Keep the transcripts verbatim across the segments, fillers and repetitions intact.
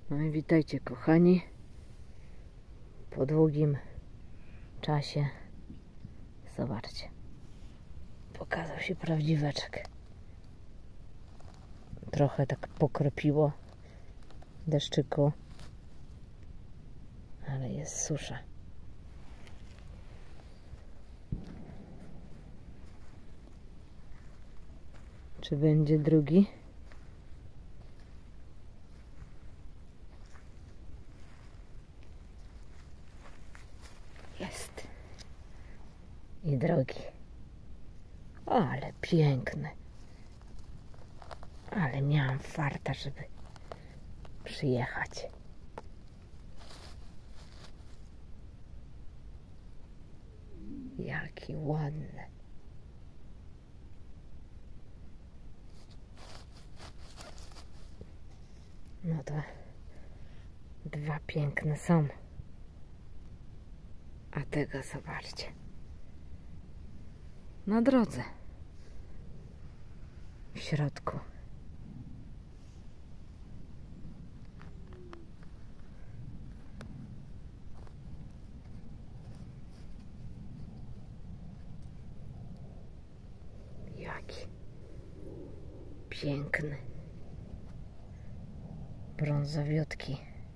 No i witajcie, kochani, po długim czasie. Zobaczcie, pokazał się prawdziweczek. Trochę tak pokropiło deszczyku, ale jest susza. Czy będzie drugi? Jest. I drogi. O, ale piękny. Ale miałam farta, żeby przyjechać. Jaki ładny. No to dwa piękne są. A tego zobaczcie. Na drodze. W środku. Jaki piękny. Brązowiutki.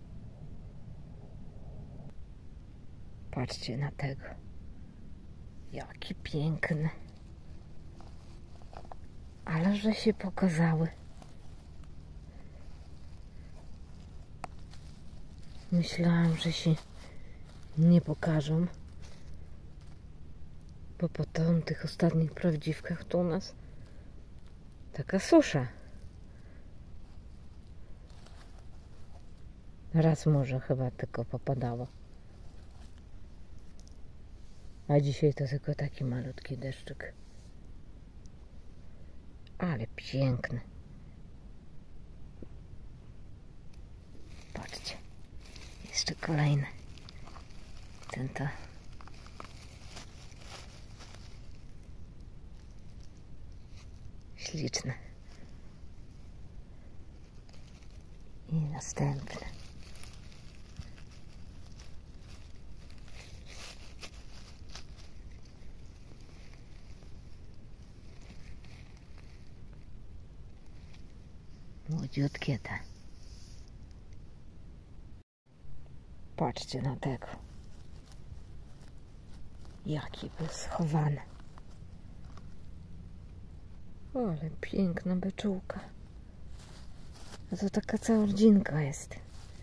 Patrzcie na tego. Jaki piękny. Ale że się pokazały. Myślałam, że się nie pokażą. Bo po tych ostatnich prawdziwkach tu u nas taka susza. Raz może chyba tylko popadało. A dzisiaj to tylko taki malutki deszczyk. Ale piękny. Patrzcie. Jeszcze kolejny. Ten to. Śliczny. I następny. Młodziutkie te. Patrzcie na tego. Jaki był schowany. O, ale piękna beczułka. A to taka cała rodzinka jest.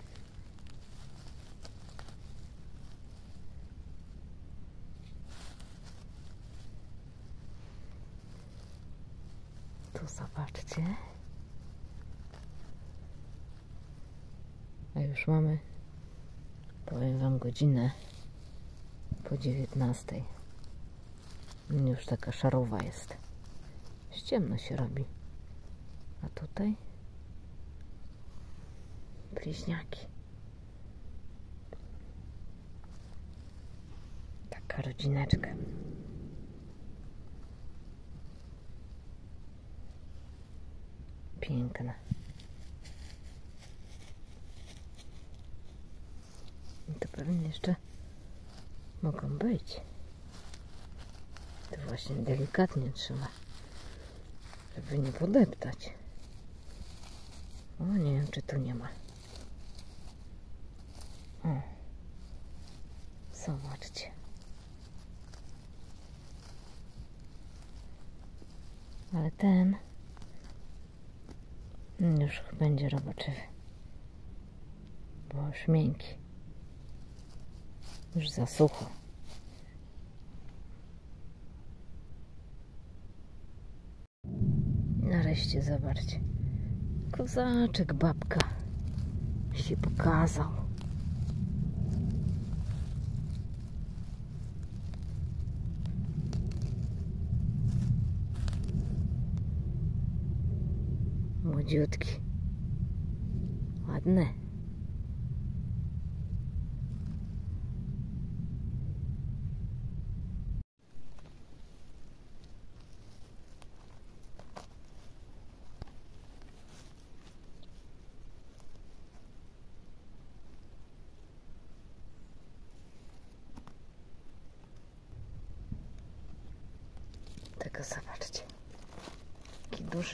Tu zobaczcie. A już mamy, powiem wam, godzinę po dziewiętnastej. Już taka szarowa jest. Ciemno się robi. A tutaj bliźniaki. Taka rodzineczka. Piękna. I to pewnie jeszcze mogą być. To właśnie delikatnie trzeba, żeby nie podeptać. O, nie wiem, czy tu nie ma. O, zobaczcie. Ale ten już będzie roboczy, bo już miękki. Już za sucho. Nareszcie zobaczcie. Kozaczek babka się pokazał. Młodziutki. Ładny. Tylko zobaczcie, jaki duży.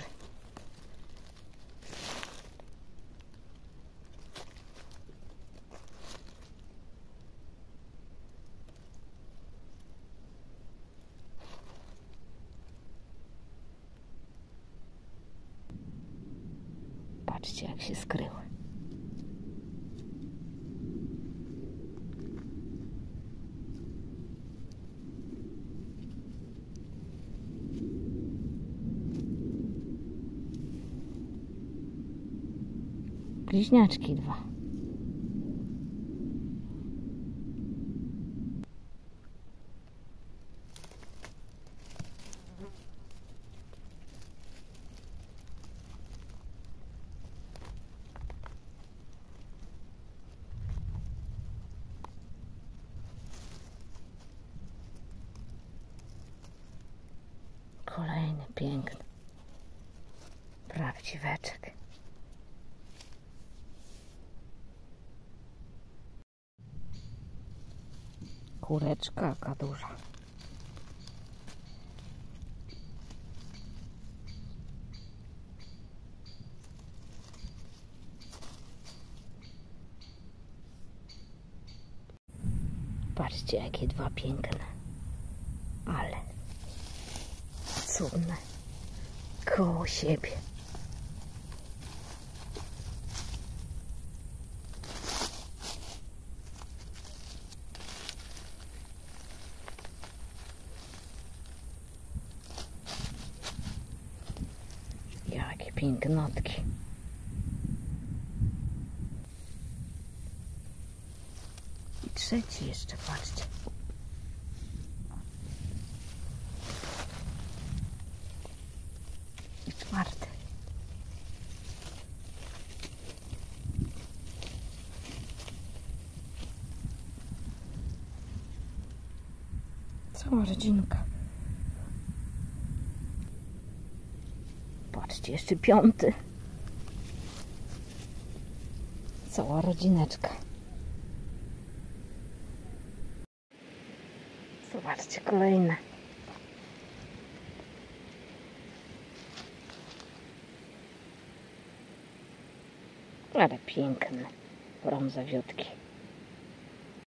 Patrzcie, jak się skryły. Bliźniaczki dwa. Kolejny piękny prawdziweczek. Kureczka jaka duża. Patrzcie, jakie dwa piękne. Ale cudne. Koło siebie. Jakie pięknotki. I trzeci jeszcze, patrzcie. I czwarty. Cała rodzinka. Patrzcie, jeszcze piąty. Cała rodzineczka. Zobaczcie, kolejne. Ale piękne brązowiutki.